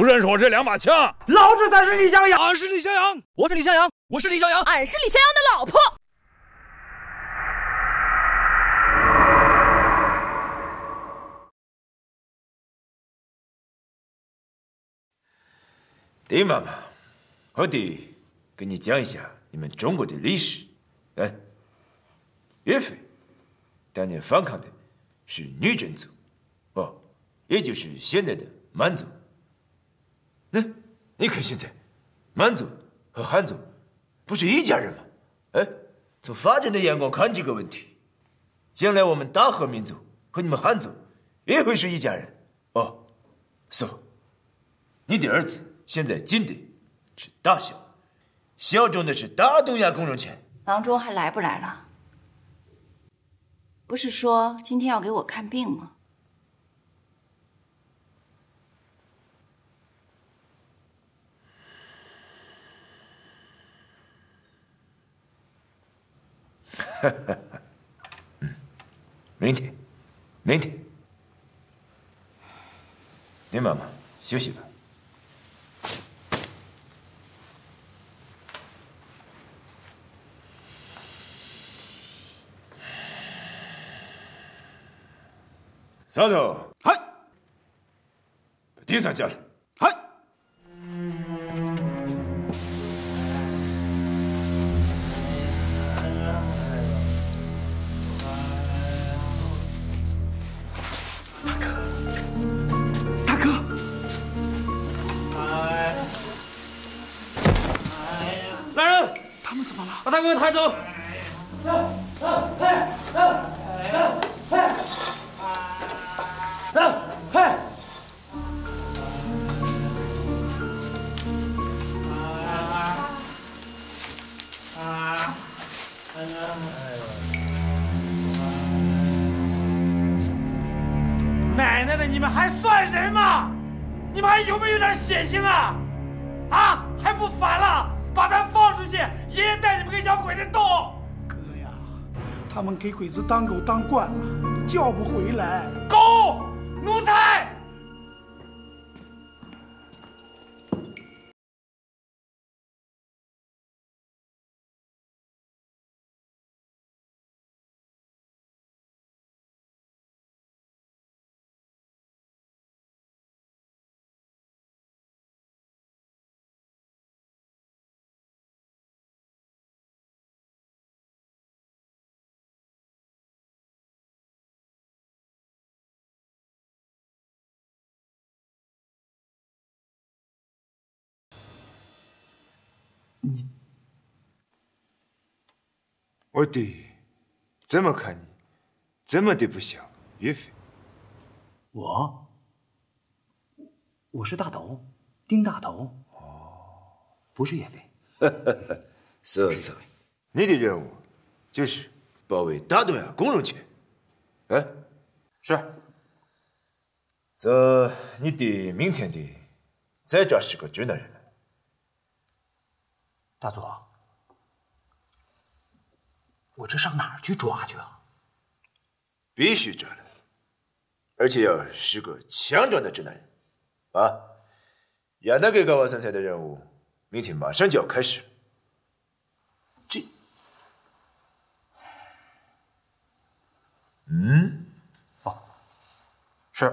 认识我这2把枪？ 老子才是李向阳， 俺是李向阳， 我是李向阳， 我是李向阳， 俺是李向阳的老婆。 丁妈妈，我得跟你讲一下你们中国的历史。哎，岳飞当年反抗的是女真族，哦，也就是现在的满族。那你看现在，满族和汉族不是一家人吗？哎，从发展的眼光看这个问题，将来我们大和民族和你们汉族也会是一家人。哦，你的儿子。现在进的是大校，效忠的是大东亚工人圈。 郎中还来不来了？不是说今天要给我看病吗？ 明天。林妈妈，休息吧。丫头， 嗨， 把地上叫来。 嗨，大哥， 来人， 他们怎么了？ 把大哥抬走。奶奶的，你们还算人吗？你们还有没有点血性啊？啊，还不反了？把他放出去，爷爷带你们个洋鬼子斗。 哥呀，他们给鬼子当狗当惯了，你叫不回来。 狗，奴才！ 我弟怎么看你，这么的不像岳飞？ 我是大头，丁大头。不是岳飞。 是，你的任务就是保卫大东亚工人圈。哎， 是。 这你得明天的再抓10个支那人。 大佐，我这上哪儿去抓去啊？ 必须抓来，而且要10个强壮的支那人。啊，亚那给高瓦山赛的任务，明天马上就要开始了。 这， 是。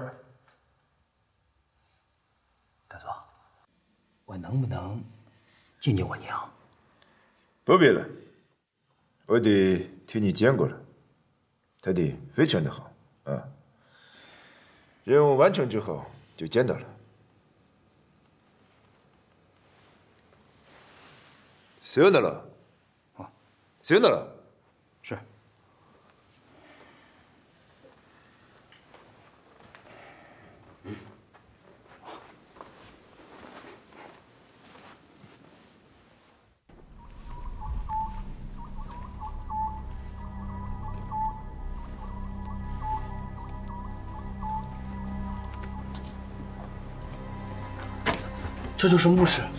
大佐，我能不能见见我娘？ 不必了，我得替你见过了，他的非常的好啊。任务完成之后就见到了。行的了，行的了。 是。这就是墓室，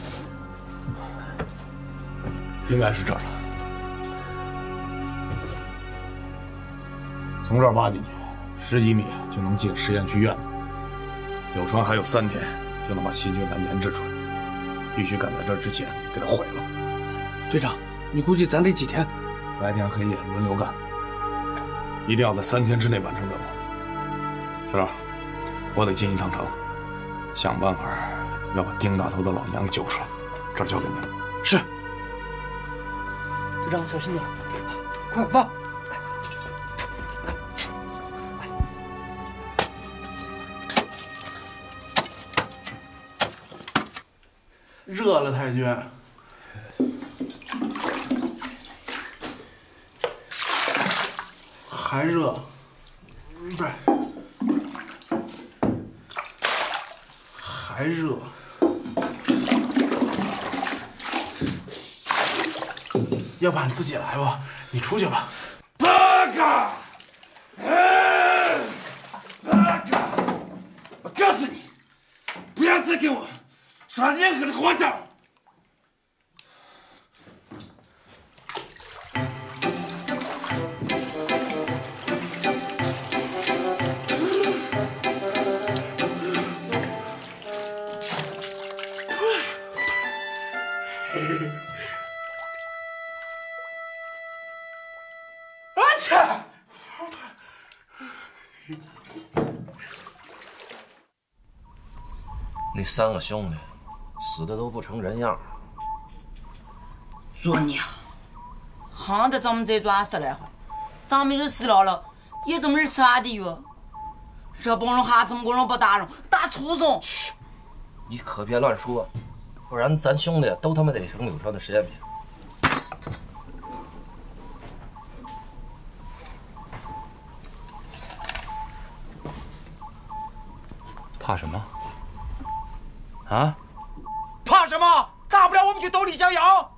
应该是这儿了。从这儿挖进去10几米就能进实验区院子，有船还有3天就能把细菌难研制出来，必须赶在这之前给它毁了。 队长，你估计咱得几天？ 白天黑夜轮流干，一定要在3天之内完成任务。小赵，我得进一趟城，想办法要把丁大头的老娘给救出来。这儿交给你了。 是。队长，小心点，快放！ 热了，太君。还热，不是，还热。要不俺自己来吧，你出去吧。 八嘎！八嘎！我告诉你，不要再跟我耍任何的花招。 那3个兄弟死的都不成人样。 做娘，夯得咱们这抓10来回，咱们就死了，也这么吃啥的哟？这帮人还这么个人不打人，打畜生！ 嘘，你可别乱说，不然咱兄弟都他妈得成柳川的实验品。 怕什么？啊？ 怕什么？大不了我们去斗李逍遥。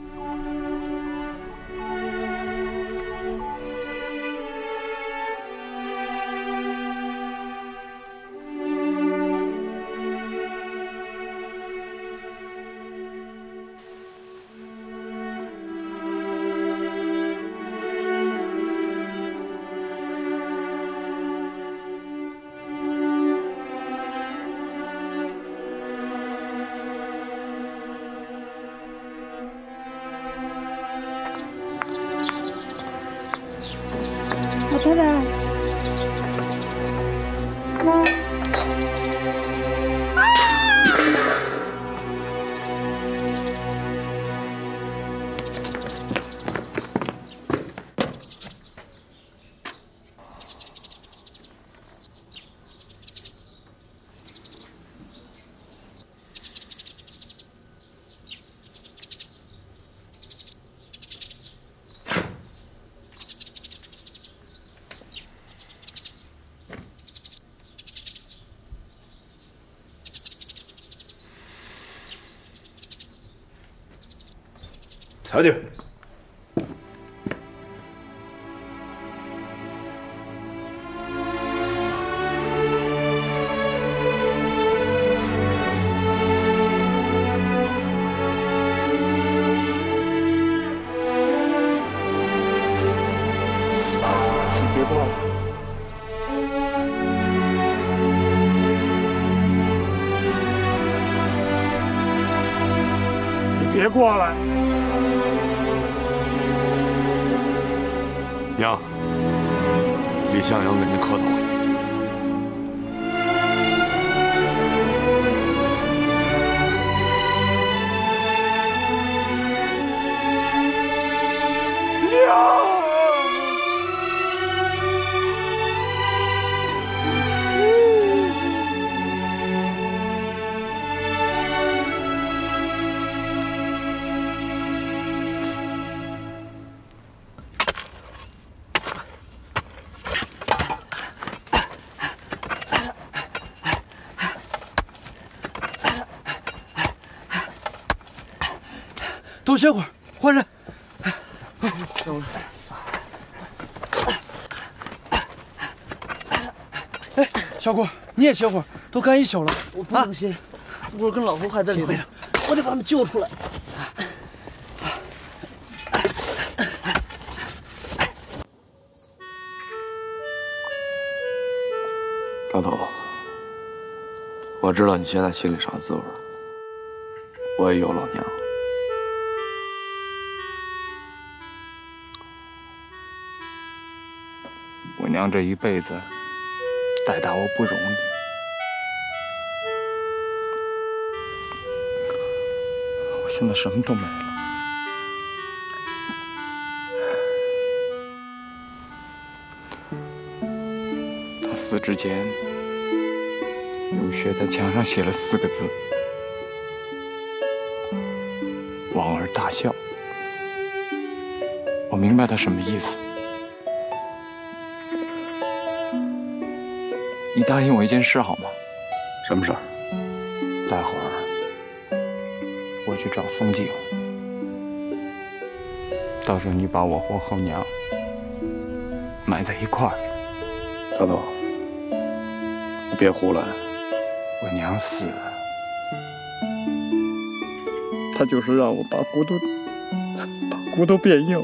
老太太， 擦点。 你别过来。你别过来。 娘，李向阳跟您磕头了。 娘。 多歇会儿，换人。哎，小郭，你也歇会儿，都干1宿了。 我不能歇，我跟老婆还在里面，我得把他们救出来。 大头， 我知道你现在心里啥滋味，我也有老娘。我娘这一辈子带大我不容易，我现在什么都没了。她死之前用血在墙上写了4个字：望儿大孝。我明白她什么意思。你答应我一件事好吗？什么事儿？待会儿我去找宋继红，到时候你把我和后娘埋在一块儿。大头，你别胡来。我娘死了，她就是让我把骨头变硬。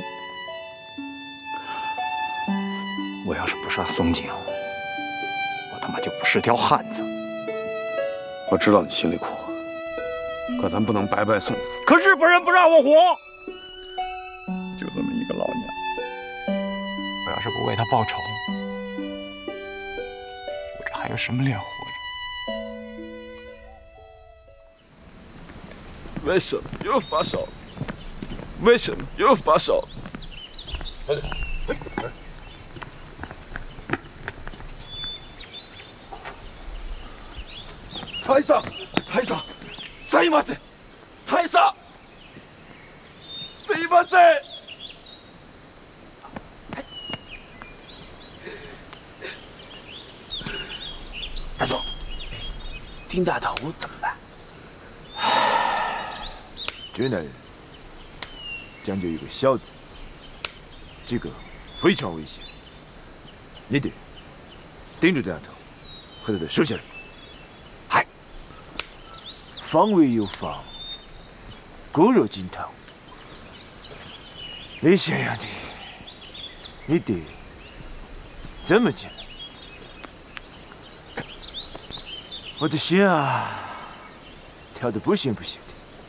我要是不杀宋继红，他妈就不是条汉子。我知道你心里苦，可咱不能白白送死。可日本人不让我活，就这么一个老娘，我要是不为她报仇，我这还有什么脸活着？ 为什么又发烧？为什么又发烧？大佐，大佐，すいません。大佐，すいません。 大佐，丁大头怎么办？ 这男人讲究一个孝字，这个非常危险。你得盯住丁大头，和他的手下人。防微有防，固若金汤。李先生的，你得这么进来。我的心啊，跳得不行不行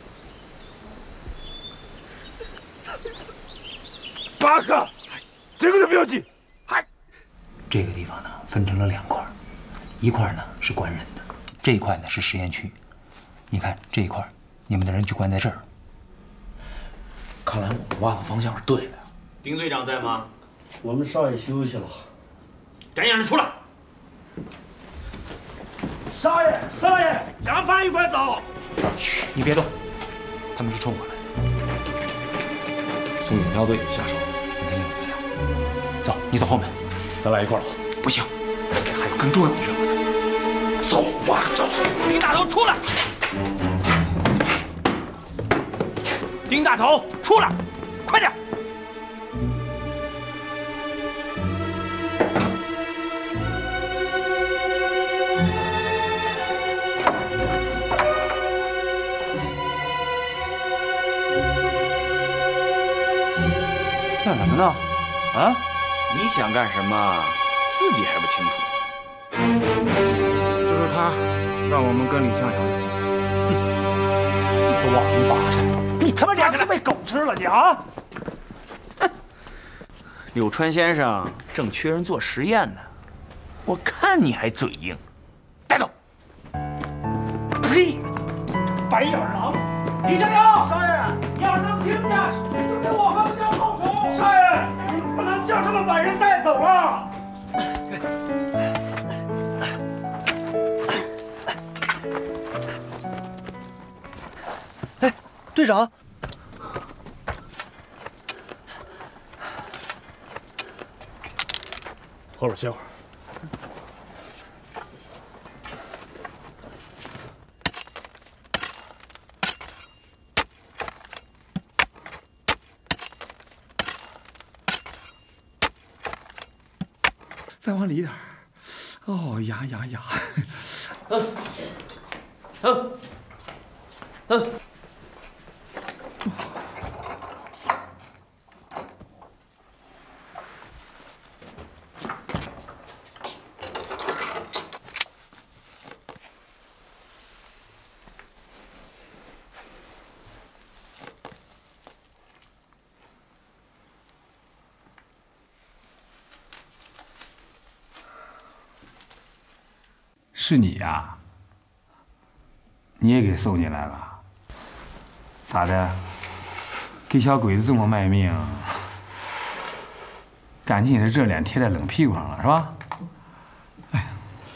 的。巴卡，这个都不要紧。嗨， 这个地方呢分成了2块，一块呢是关人的，这一块呢是实验区。你看这一块，你们的人就关在这儿。 看来我们挖的方向是对的。 丁队长在吗？ 我们少爷休息了。 赶紧让人出来！ 少爷，少爷，让范玉快走！ 嘘，你别动，他们是冲我来的。宋警校队下手， 我能应付得了。走，你走后门， 咱俩一块儿走。 不行，还有更重要的任务呢。走啊，走！ 丁大头出来！丁大头出来，快点！ 干什么呢？啊？你想干什么？自己还不清楚。 就是他，让我们跟李向阳。 哼，王八蛋！你他妈粮食被狗吃了你啊！ 柳川先生正缺人做实验呢，我看你还嘴硬，带走！ 呸！白眼狼！李向阳，少爷，你要能听见，就给我们点好处。少爷，不能就这么把人带走啊！ 哎，队长。 后边歇会儿。 再往里点儿。哦，呀。 是你呀？你也给收进来了？咋的？给小鬼子这么卖命？赶紧的热脸贴在冷屁股上了，是吧？哎，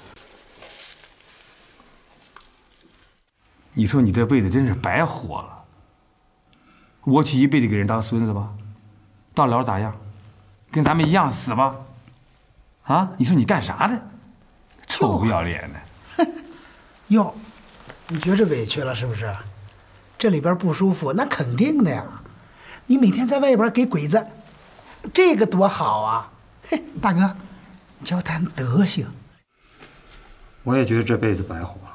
你说你这辈子真是白活了。窝起一辈子给人当孙子吧，到了咋样？跟咱们一样死吧？啊？你说你干啥的？臭不要脸的！ 哟，你觉着委屈了是不是？这里边不舒服，那肯定的呀。你每天在外边给鬼子，这个多好啊！嘿，大哥，就谈德行。 我也觉得这辈子白活了。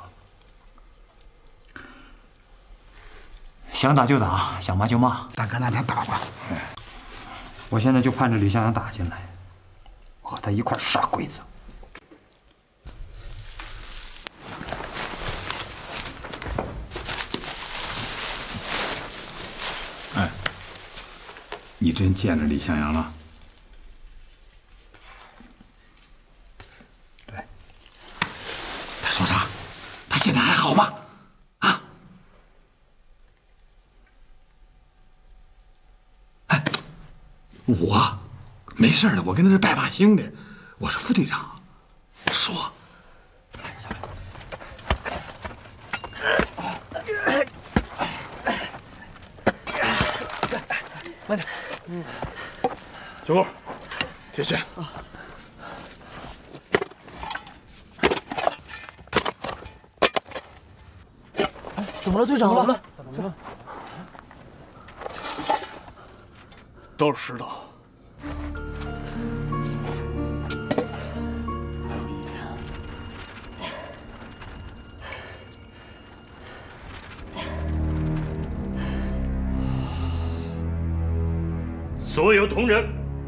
想打就打，想骂就骂。 大哥，那咱打吧。 我现在就盼着李向阳打进来，我和他一块杀鬼子。哎，你真见着李向阳了？对。他说啥？他现在还好吗？我没事的，我跟他是拜把星的，我是副队长。说， 慢点。小郭，铁线。 怎么了，队长？怎么了？ 都是石头。还有一天。 所有同仁，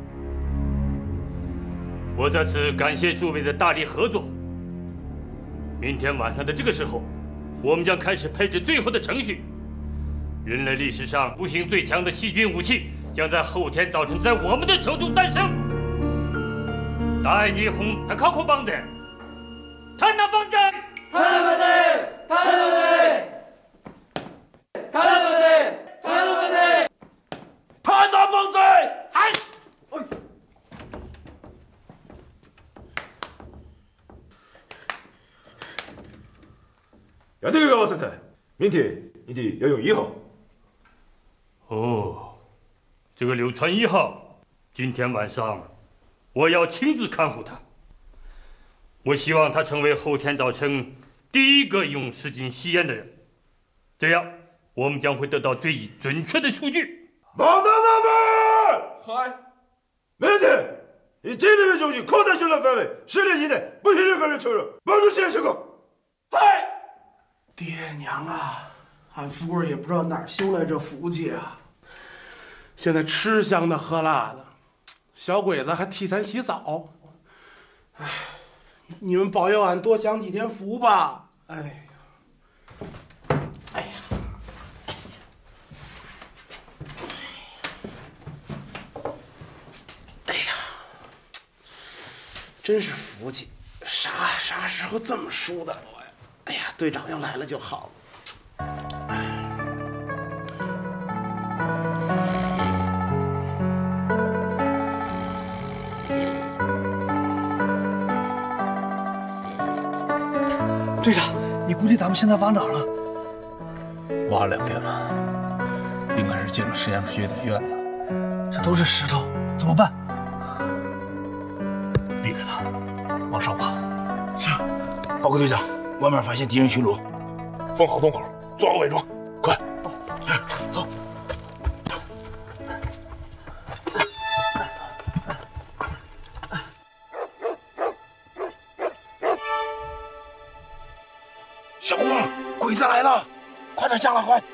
我在此感谢诸位的大力合作。明天晚上的这个时候，我们将开始配置最后的程序。人类历史上无形最强的细菌武器。将在后天早晨在我们的手中诞生。大日本高校帮子，他那帮子，他那帮子，他那帮子，他那帮子，他那帮子， 他那帮子， 嗨！ 要这个高先生，明天你得要用1号。 哦。这个柳川1号，今天晚上我要亲自看护他。我希望他成为后天早晨第一个用湿巾吸烟的人，这样我们将会得到最准确的数据。 马大大们，嗨！明天以纪律为中心扩大宣传范围，10年以内不许任何人出入，帮助实验成功。嗨！ 爹娘啊，俺富贵也不知道哪儿修来这福气啊！现在吃香的喝辣的，小鬼子还替咱洗澡。哎，你们保佑俺多享几天福吧！哎呀，哎呀，哎呀，真是福气！啥时候这么舒坦我呀？哎呀，队长要来了就好了。 队长，你估计咱们现在往哪儿了？ 挖了2天了，应该是进了实验室学点院了。 这都是石头，怎么办？ 避开他，往上爬。 是。 报告队长，外面发现敌人巡逻，封好洞口，做好伪装，快！走。小郭，鬼子来了，快点下来，快！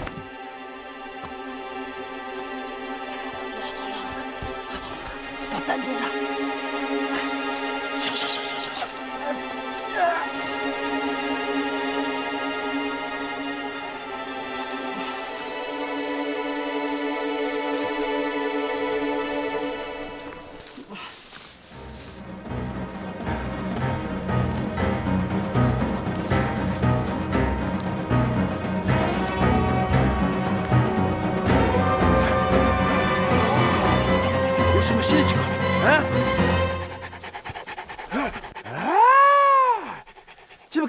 把单接上。 行。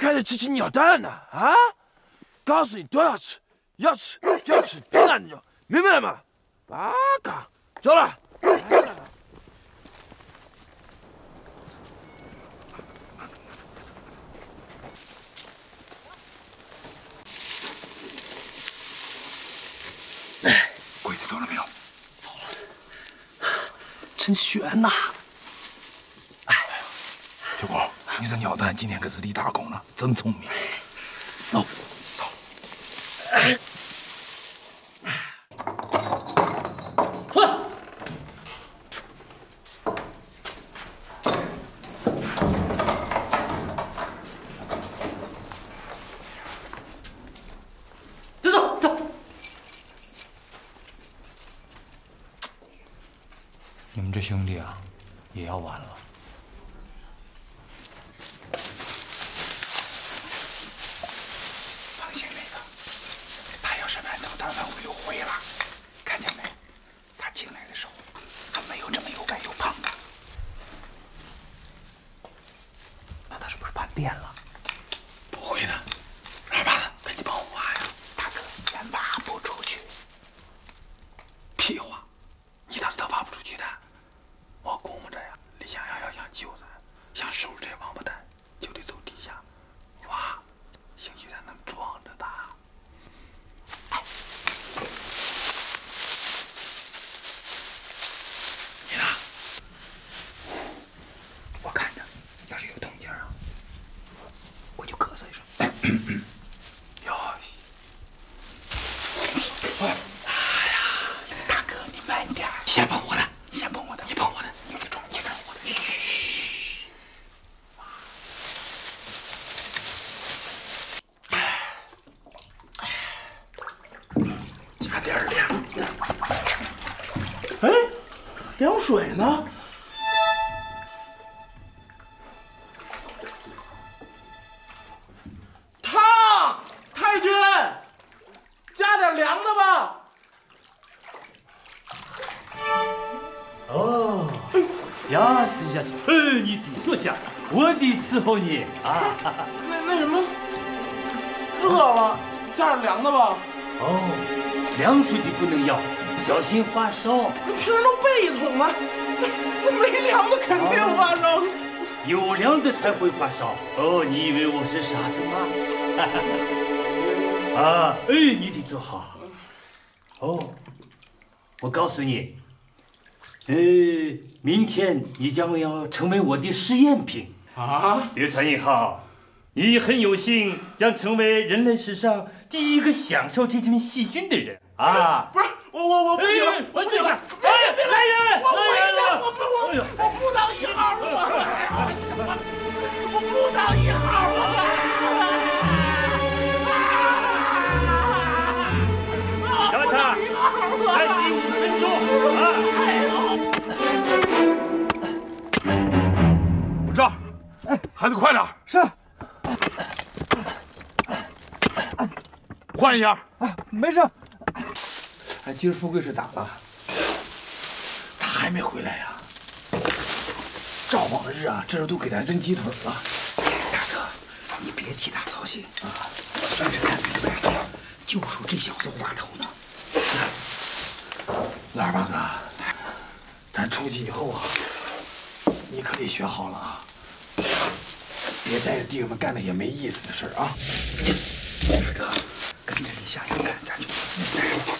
开始吃鸟蛋呢？啊！告诉你都要吃，要吃就要吃，听到你就明白了吗？八嘎，走了。 鬼子走了没有？走了，真悬呐！ 小果，你这鸟蛋今天可是立大功了，真聪明。 走。 你们这兄弟啊，也要完了。 放心，那个，他要是按照弹丸5-6回了，看见没？他进来的时候还没有这么又白又胖的。那他是不是叛变了？不会的，二爸子，跟你帮我挖呀，大哥，咱挖不出去。屁话，你倒是他挖不出去的。我估摸着呀，李想要想救咱，想收拾这王八蛋，就得走地下挖，兴许咱能装着他。哎，你呢？我看着，要是有动静啊，我就咳嗽一声。哟西，哎呀，大哥你慢点，先碰我的，先碰我的，你碰我的。 凉水呢？太君，加点凉的吧。 哦，呀是呀是，你得坐下，我得伺候你啊。 那什么，热了，加点凉的吧。 哦，凉水的不能要，小心发烧。 瓶都备一桶了，那没凉的肯定发烧。 有凉的才会发烧。哦，你以为我是傻子吗？啊，你得坐好。哦，我告诉你，明天你将要成为我的实验品啊！ 刘传一号，你很有幸将成为人类史上第一个享受这种细菌的人啊！ 不是我不行了， 我坐下。 来人！我不当1号了，我不当1号了。 让他再吸5分钟啊！ 我这儿，孩子快点。 是。 换一样。 没事。哎，今儿富贵是咋了？ 他还没回来呀？赵往日啊，这时候都给他扔鸡腿了。大哥，你别替他操心啊！我算是看明白了，就属这小子滑头呢。老二八子，咱出去以后啊，你可得学好了啊，别带着弟兄们干那些没意思的事啊。大哥，跟着李想要干，咱就不自在了。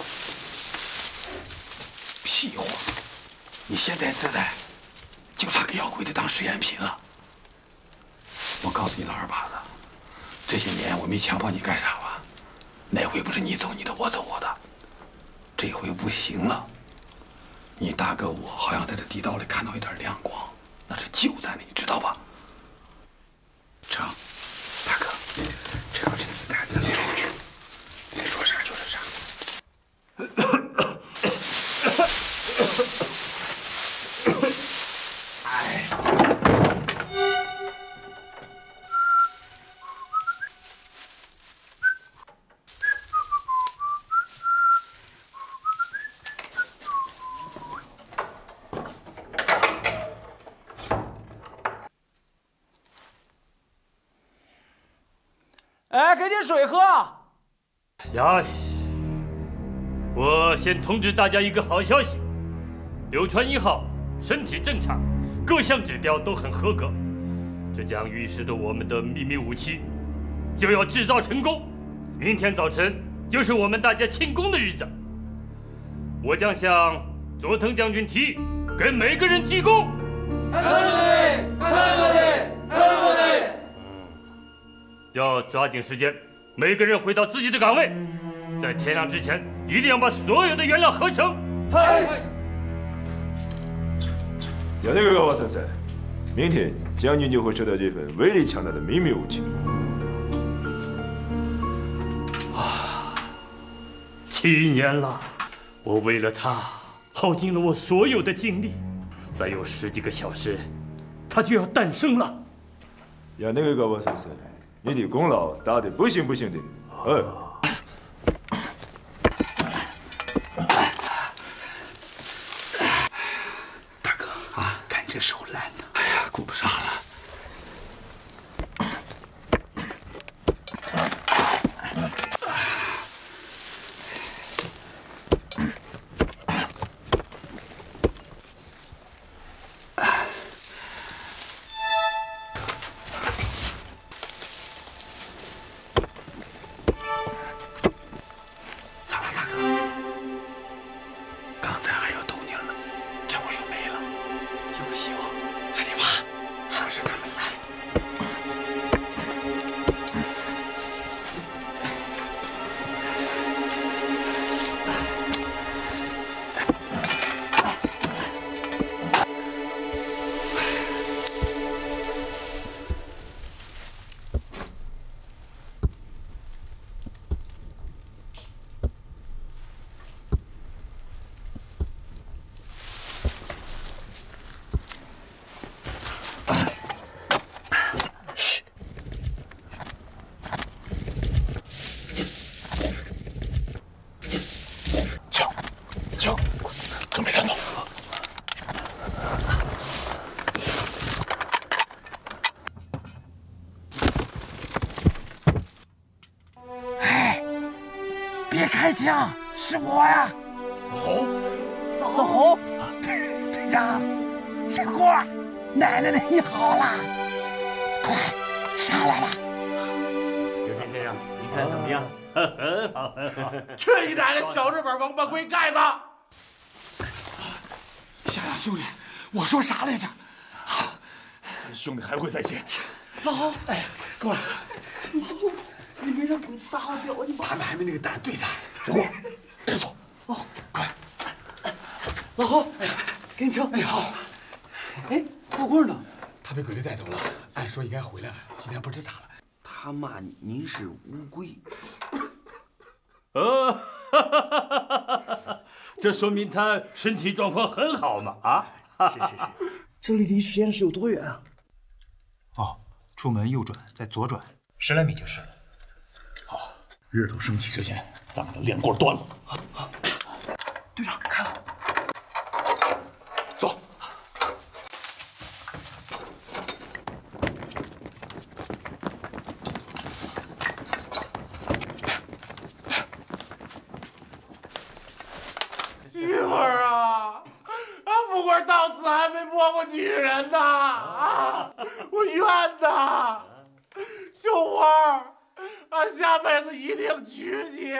屁话！你现在自在，就差给妖鬼的当实验品了。我告诉你，老二把子，这些年我没强迫你干啥吧？那回不是你走你的，我走我的，这回不行了。你大哥我好像在这地道里看到一点亮光，那是就在那，你知道吧？成，大哥，这要是子弹能出去，你说啥就是啥。 哎，给点水喝。 呀西，我先通知大家一个好消息：柳川1号身体正常，各项指标都很合格，这将预示着我们的秘密武器就要制造成功。明天早晨就是我们大家庆功的日子，我将向佐藤将军提议，给每个人记功。要抓紧时间，每个人回到自己的岗位，在天亮之前一定要把所有的原料合成。 要那个高先生，明天将军就会收到这份威力强大的秘密武器。 7年了，我为了他耗尽了我所有的精力，再有10几个小时，它就要诞生了。 要那个高先生，你的功劳大得不行不行的。 大哥啊，看你这手烂的，哎呀，顾不上了。 准备战斗。 哎，别开枪，是我呀！老侯，队长，小郭，奶奶你好啦！快上来吧。 刘天先生，您看怎么样？很好，很好。 去你奶奶小日本王八龟盖子！ 想想兄弟，我说啥来着？ 兄弟还会再见。 老侯，哎呀，过来。 老侯，你没让鬼撒好脚你吧？ 他们还没那个胆对咱。小郭，别走。 哦， 快。 老侯，给你请。 哎，好。 哎，富贵呢？ 他被鬼子带走了，按说应该回来了，今天不知咋了。 他骂您是乌龟。 这说明他身体状况很好嘛？啊， 是。这里离实验室有多远啊？ 哦，出门右转，再左转10来米就是了。 好，日头升起之前，咱把他连锅端了。 好。队长，看好。 走。 媳妇儿啊，富贵到死还没摸过女人呢啊！我冤呐！秀花，俺下辈子一定娶你。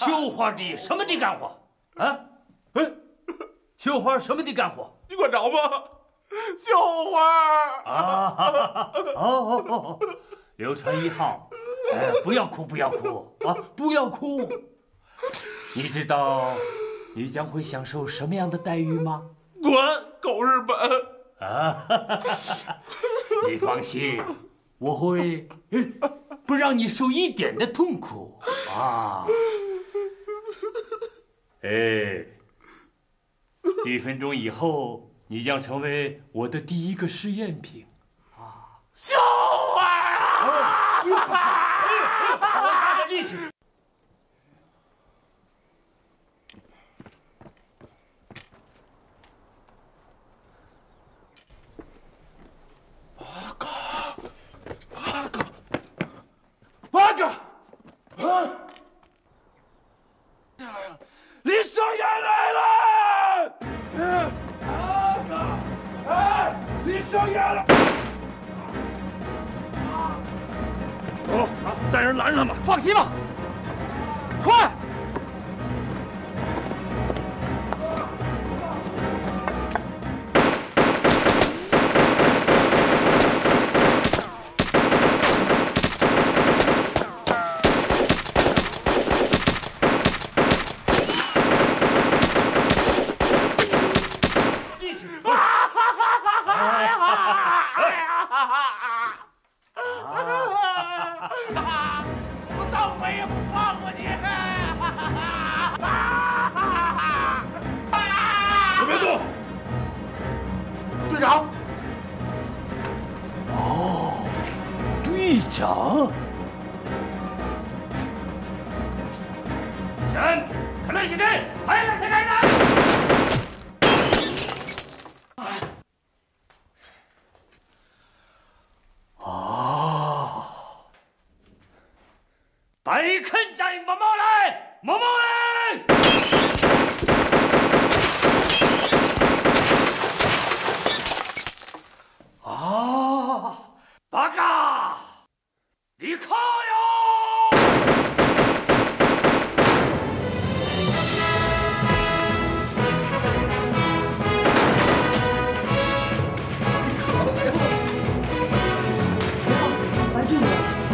绣花的什么的干活？啊？绣花什么的干活？ 你管着吗？绣花啊！哦，刘传一号，不要哭，不要哭啊！不要哭。你知道你将会享受什么样的待遇吗？ 滚，狗日本！ 啊！你放心，我会不让你受一点的痛苦啊！几分钟以后，你将成为我的第一个试验品啊！ 秀儿啊！ 大点力气！ 八哥，李少爷来了！八哥，李少爷了！ 带人拦上吧！ 放心吧，快！ 我当回也不放过你！ 都别动！ 队长。 哦，队长。全部看那些人，还有那些人呢！白肯在毛毛来，毛毛来！啊，八嘎，你靠哟！ 咱进去。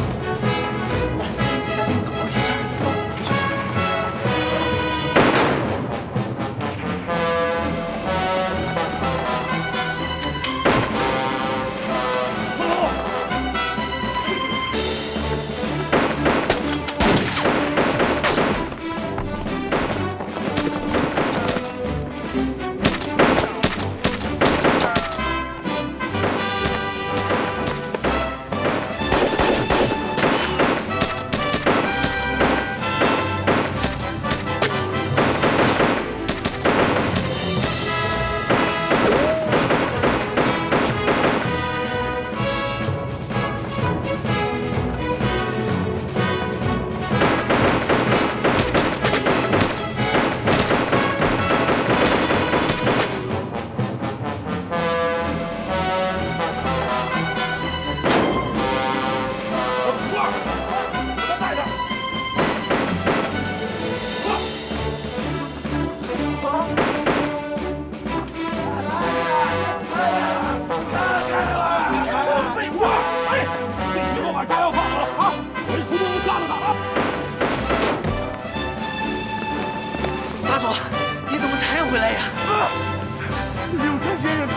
回来呀！ 柳川先生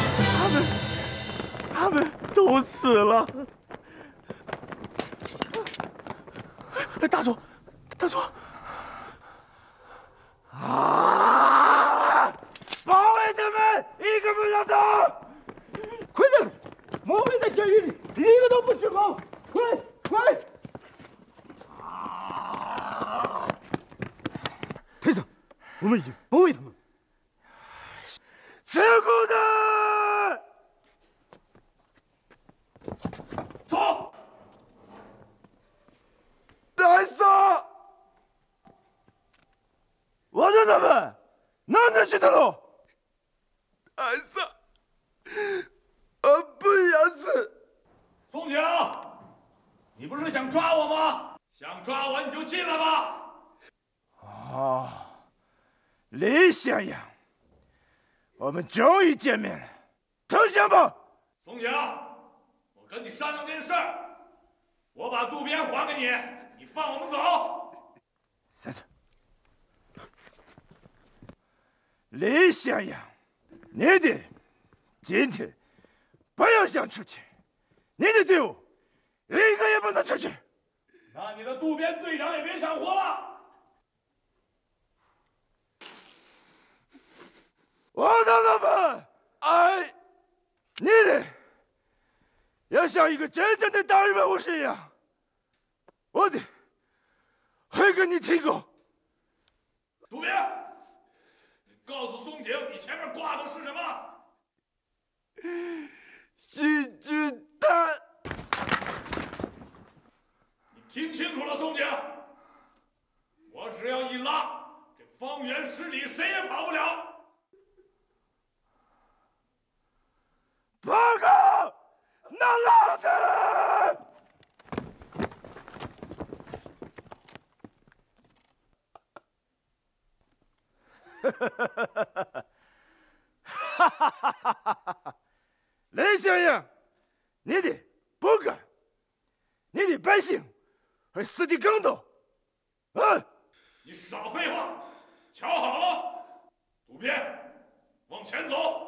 他们都死了。大佐，啊！保卫他们，一个不要走！快点！魔鬼在监狱里，一个都不许跑！快！太子，我们已经包围他们。吃苦的，走！大嫂，我让他们哪能去的喽？大嫂，我不要死。 宋景，你不是想抓我吗？想抓我你就进来吧。 哦，李向阳，我们终于见面了，投降吧！ 宋江，我跟你商量件事儿，我把渡边还给你，你放我们走。 三头，李向阳，你的今天不要想出去，你的队伍一个也不能出去。 那你的渡边队长也别想活了。 我的老板，哎，你得要像一个真正的大日本武士一样，我得会跟你听过。 渡边，你告诉宋景，你前面挂的是什么？ 细菌弹。 你听清楚了，宋景，我只要一拉，这方圆10里谁也跑不了。 报告，那老的！哈哈哈哈哈！雷先生，你的不干，你的百姓会死得更多。啊！ 你少废话，瞧好了，渡边，往前走。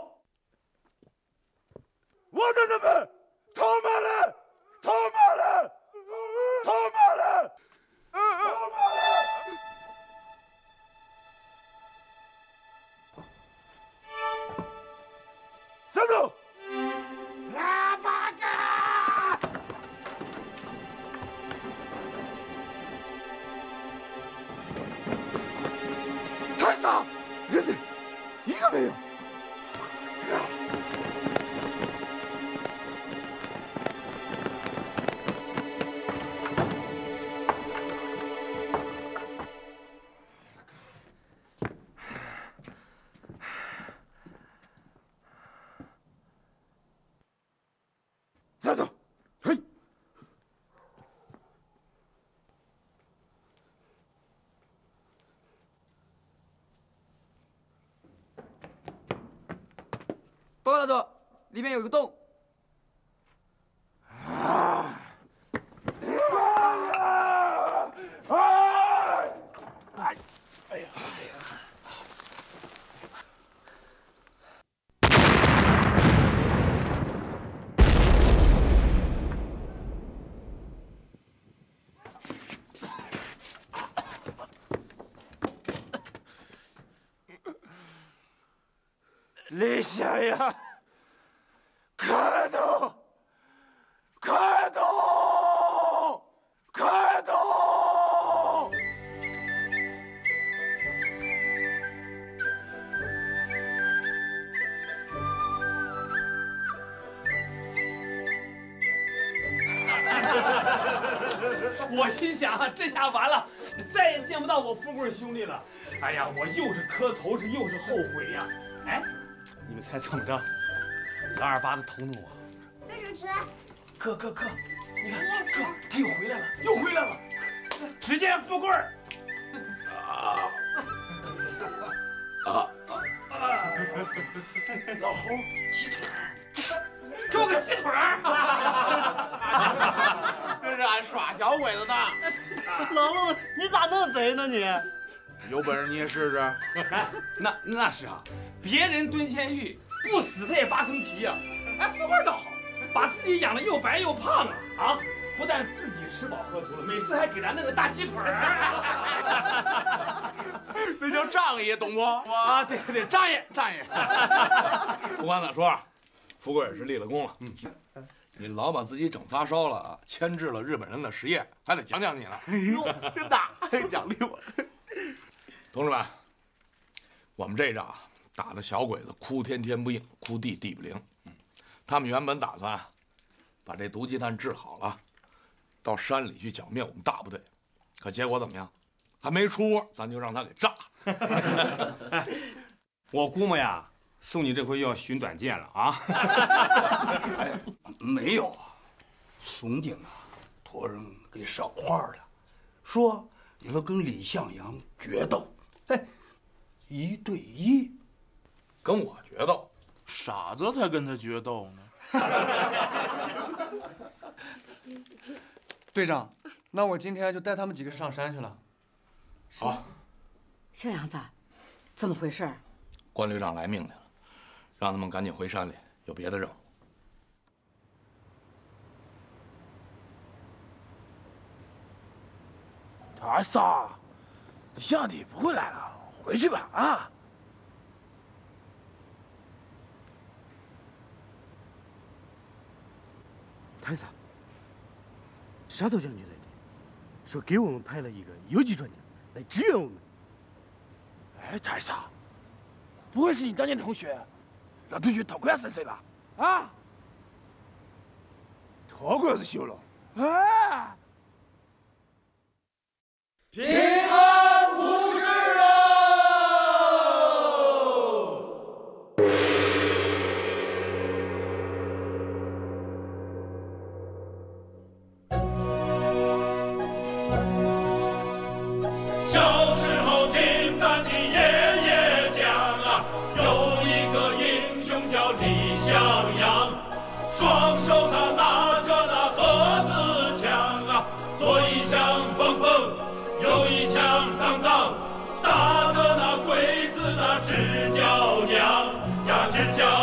我的人们，他妈的，他妈的，他妈的，他妈的！三头，拉巴嘎！太傻，人家一个没有。站住！嘿！ 报告大佐，里面有一个洞。 哎呀！李想呀，快动！快动！快动！ 我心想，这下完了，再也见不到我富贵兄弟了。哎呀，我又是磕头是又是后悔呀！哎，你们猜怎么着？老二八子头弄我。 哥主持。 哥，你看，哥他又回来了，又回来了。只见富贵儿。 老猴鸡腿儿， 给我个鸡腿儿！ 这是俺耍小鬼子的。 老陆，你咋弄贼呢你？ 有本事你也试试。 那是啊，别人蹲监狱不死他也扒层皮呀。哎，富贵倒好，把自己养得又白又胖啊！不但自己吃饱喝足了，每次还给咱弄个大鸡腿儿。 那叫仗义，懂不？ 啊，对，仗义。 不管咋说，富贵是立了功了。你老把自己整发烧了啊，牵制了日本人的实业，还得奖奖你了。 哎呦，真的，奖励我。 同志们，我们这一仗打的小鬼子哭天天不应，哭地地不灵。他们原本打算把这毒鸡蛋治好了，到山里去剿灭我们大部队，可结果怎么样？还没出窝，咱就让他给炸了。 我估摸呀，送你这回又要寻短见了啊！ 没有啊，宋景啊，托人给捎话了，说你要跟李向阳决斗。 1对1， 跟我决斗， 傻子才跟他决斗呢。 队长，那我今天就带他们几个上山去了。 好。 小杨子，怎么回事？ 关旅长来命令了，让他们赶紧回山里，有别的任务。 太傻，小弟不回来了，回去吧啊！ 太傻，沙头将军来电，说给我们派了一个游击专家来支援我们。 哎，太傻，不会是你当年的同学，让同学逃过深水吧？啊？ 逃过是修了。 哎！ 平安无事啊！小时候听咱的爷爷讲啊，有一个英雄叫李向阳，双手他拿着那盒子枪啊，左一枪蹦蹦，右一枪当当，打得那鬼子那直叫娘呀，直叫。